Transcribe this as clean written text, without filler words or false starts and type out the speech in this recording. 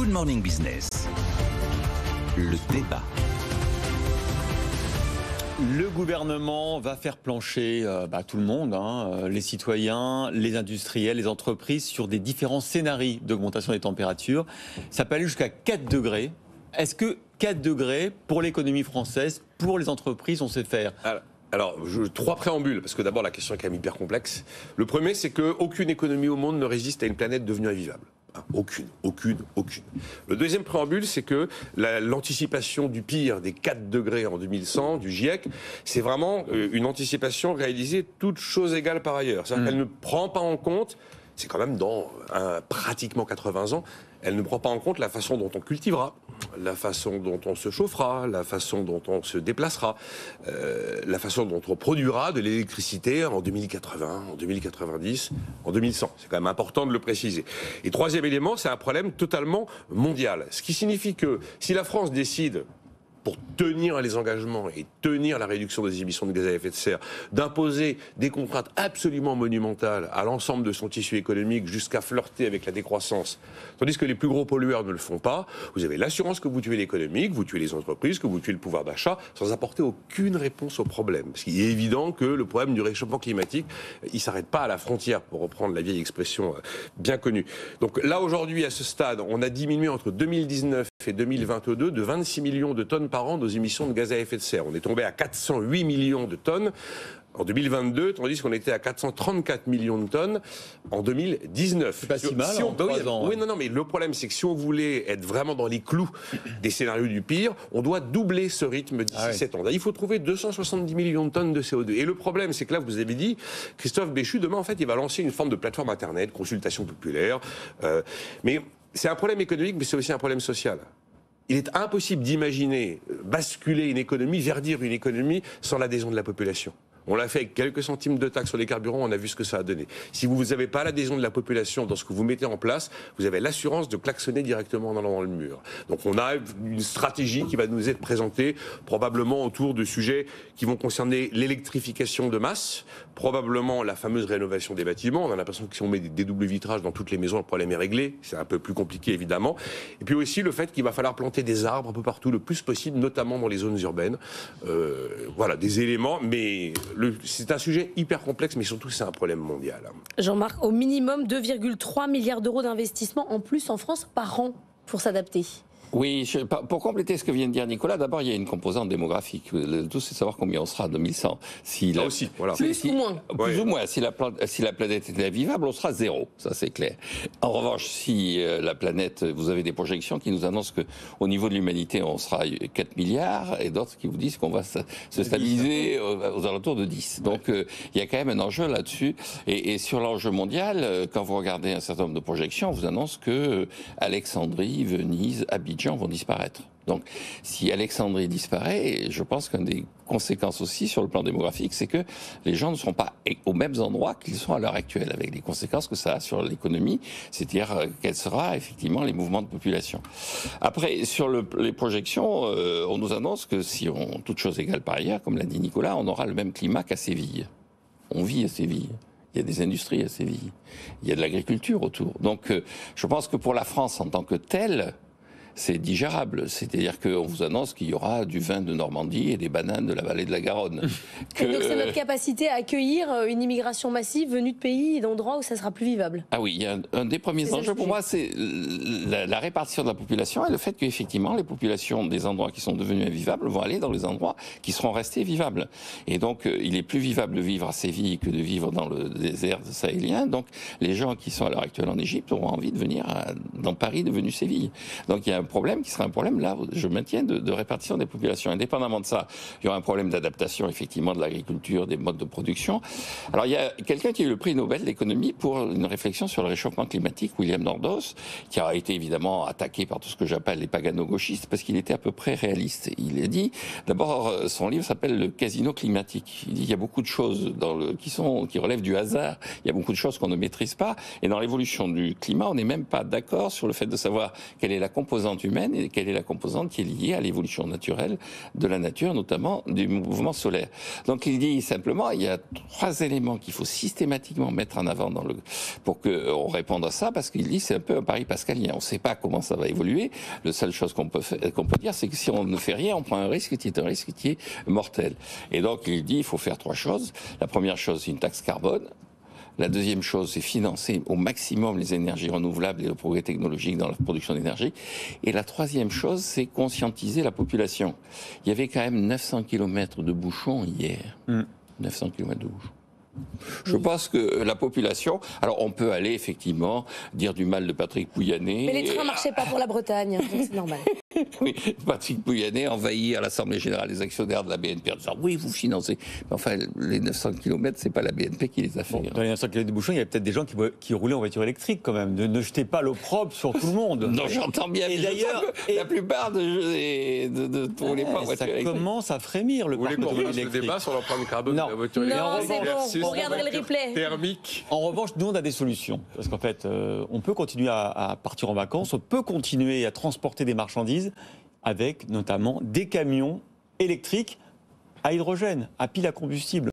Good Morning Business. Le débat. Le gouvernement va faire plancher tout le monde, les citoyens, les industriels, les entreprises, sur des différents scénarios d'augmentation des températures. Ça peut aller jusqu'à 4 degrés. Est-ce que 4 degrés, pour l'économie française, pour les entreprises, on sait faire ? Alors, trois préambules, parce que d'abord la question est quand même hyper complexe. Le premier, c'est qu'aucune économie au monde ne résiste à une planète devenue invivable. Aucune. Le deuxième préambule, c'est que l'anticipation du pire des 4 degrés en 2100 du GIEC, c'est vraiment une anticipation réalisée toutes choses égales par ailleurs. C'est-à-dire qu'elle ne prend pas en compte, c'est quand même dans pratiquement 80 ans, elle ne prend pas en compte la façon dont on cultivera, la façon dont on se chauffera, la façon dont on se déplacera, la façon dont on produira de l'électricité en 2080, en 2090, en 2100. C'est quand même important de le préciser. Et troisième élément, c'est un problème totalement mondial. Ce qui signifie que si la France décide, pour tenir les engagements et tenir la réduction des émissions de gaz à effet de serre, d'imposer des contraintes absolument monumentales à l'ensemble de son tissu économique jusqu'à flirter avec la décroissance, tandis que les plus gros pollueurs ne le font pas, vous avez l'assurance que vous tuez l'économie, que vous tuez les entreprises, que vous tuez le pouvoir d'achat, sans apporter aucune réponse au problème. Parce qu'il est évident que le problème du réchauffement climatique, il ne s'arrête pas à la frontière, pour reprendre la vieille expression bien connue. Donc là, aujourd'hui, à ce stade, on a diminué entre 2019 et 2022 de 26 millions de tonnes par an nos émissions de gaz à effet de serre. On est tombé à 408 millions de tonnes en 2022, tandis qu'on était à 434 millions de tonnes en 2019. C'est pas si mal en 3 ans. Oui, non, mais le problème, c'est que si on voulait être vraiment dans les clous des scénarios du pire, on doit doubler ce rythme d'ici 7 ans. Il faut trouver 270 millions de tonnes de CO2. Et le problème, c'est que là, vous avez dit, Christophe Béchu, demain, en fait, il va lancer une forme de plateforme Internet, consultation populaire. Mais c'est un problème économique, mais c'est aussi un problème social. Il est impossible d'imaginer basculer une économie, verdir une économie sans l'adhésion de la population. On l'a fait avec quelques centimes de taxes sur les carburants, on a vu ce que ça a donné. Si vous n'avez pas l'adhésion de la population dans ce que vous mettez en place, vous avez l'assurance de klaxonner directement dans le mur. Donc on a une stratégie qui va nous être présentée probablement autour de sujets qui vont concerner l'électrification de masse, probablement la fameuse rénovation des bâtiments. On a l'impression que si on met des doubles vitrages dans toutes les maisons, le problème est réglé. C'est un peu plus compliqué évidemment. Et puis aussi le fait qu'il va falloir planter des arbres un peu partout le plus possible, notamment dans les zones urbaines. Voilà, des éléments, mais c'est un sujet hyper complexe, mais surtout c'est un problème mondial. Jean-Marc, au minimum 2,3 milliards d'euros d'investissement en plus en France par an pour s'adapter. Oui, pour compléter ce que vient de dire Nicolas, d'abord il y a une composante démographique. Le tout c'est de savoir combien on sera en 2100. Là aussi, voilà. Plus ou moins. Plus ou moins. Si la planète était vivable, on sera 0, ça c'est clair. En revanche, si la planète, vous avez des projections qui nous annoncent qu'au niveau de l'humanité, on sera 4 milliards, et d'autres qui vous disent qu'on va se stabiliser aux alentours de 10. Donc il y a quand même un enjeu là-dessus. Et sur l'enjeu mondial, quand vous regardez un certain nombre de projections, on vous annonce que Alexandrie, Venise, Abidjan vont disparaître. Donc, si Alexandrie disparaît, je pense qu'une des conséquences aussi sur le plan démographique, c'est que les gens ne seront pas aux mêmes endroits qu'ils sont à l'heure actuelle, avec les conséquences que ça a sur l'économie, c'est-à-dire quels seront effectivement les mouvements de population. Après, sur les projections, on nous annonce que si on, toute chose égale par ailleurs, comme l'a dit Nicolas, on aura le même climat qu'à Séville. On vit à Séville. Il y a des industries à Séville. Il y a de l'agriculture autour. Donc, je pense que pour la France en tant que telle, c'est digérable. C'est-à-dire qu'on vous annonce qu'il y aura du vin de Normandie et des bananes de la vallée de la Garonne. Et donc c'est notre capacité à accueillir une immigration massive venue de pays et d'endroits où ça sera plus vivable. Ah oui, il y a un des premiers enjeux pour moi, c'est la répartition de la population et le fait qu'effectivement les populations des endroits qui sont devenus invivables vont aller dans les endroits qui seront restés vivables. Et donc il est plus vivable de vivre à Séville que de vivre dans le désert sahélien. Donc les gens qui sont à l'heure actuelle en Égypte auront envie de venir dans Paris devenu Séville. Donc il y a un problème qui sera un problème, là, je maintiens, de répartition des populations. Indépendamment de ça, il y aura un problème d'adaptation, effectivement, de l'agriculture, des modes de production. Alors, il y a quelqu'un qui a eu le prix Nobel d'économie pour une réflexion sur le réchauffement climatique, William Nordhaus, qui a été évidemment attaqué par tout ce que j'appelle les pagano-gauchistes, parce qu'il était à peu près réaliste. Il a dit, d'abord, son livre s'appelle Le casino climatique. Il dit, il y a beaucoup de choses qui relèvent du hasard, il y a beaucoup de choses qu'on ne maîtrise pas, et dans l'évolution du climat, on n'est même pas d'accord sur le fait de savoir quelle est la composante composante humaine et quelle est la composante qui est liée à l'évolution naturelle de la nature, notamment du mouvement solaire. Donc il dit simplement, il y a 3 éléments qu'il faut systématiquement mettre en avant pour qu'on réponde à ça, parce qu'il dit c'est un peu un pari pascalien. On ne sait pas comment ça va évoluer. La seule chose qu'on peut dire, c'est que si on ne fait rien, on prend un risque qui est un risque qui est mortel. Et donc il dit il faut faire 3 choses. La première chose, c'est une taxe carbone. La deuxième chose, c'est financer au maximum les énergies renouvelables et le progrès technologique dans la production d'énergie. Et la troisième chose, c'est conscientiser la population. Il y avait quand même 900 km de bouchons hier. 900 km de bouchons. Je pense que la population... Alors, on peut aller, effectivement, dire du mal de Patrick Pouyanné... Mais les trains ne marchaient pas pour la Bretagne, donc c'est normal. Oui, Patrick Pouyanné envahir à l'Assemblée Générale des actionnaires de la BNP en disant « Oui, vous financez. » Mais enfin, les 900 km, c'est pas la BNP qui les a fait. Bon, dans les 900 km de bouchons, il y avait peut-être des gens qui roulaient en voiture électrique, quand même. Ne jetez pas l'opprobre sur tout le monde. Non, j'entends bien. Et d'ailleurs, la plupart de tous les pas ça commence à frémir, le parc automobile électrique. le débat sur l'empreinte carbone de la voiture électrique. Non, c'est bon, versus vous regarderez le replay. Thermique. En revanche, nous, on a des solutions. Parce qu'en fait, on peut continuer à partir en vacances, on peut continuer à transporter des marchandises avec notamment des camions électriques à hydrogène, à pile à combustible.